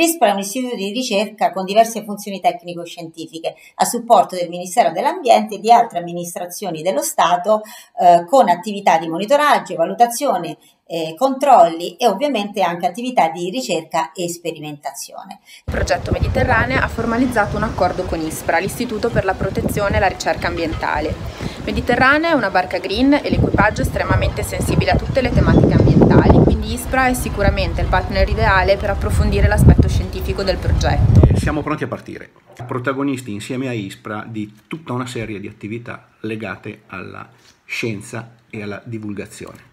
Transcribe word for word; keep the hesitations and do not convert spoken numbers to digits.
L'ISPRA è un istituto di ricerca con diverse funzioni tecnico-scientifiche a supporto del Ministero dell'Ambiente e di altre amministrazioni dello Stato, eh, con attività di monitoraggio, valutazione, eh, controlli e ovviamente anche attività di ricerca e sperimentazione. Il progetto Mediterranea ha formalizzato un accordo con ISPRA, l'Istituto per la protezione e la ricerca ambientale. Mediterranea è una barca green e l'equipaggio è estremamente sensibile a tutte le tematiche ambientali, quindi ISPRA è sicuramente il partner ideale per approfondire l'aspetto scientifico del progetto. Siamo pronti a partire, protagonisti insieme a ISPRA di tutta una serie di attività legate alla scienza e alla divulgazione.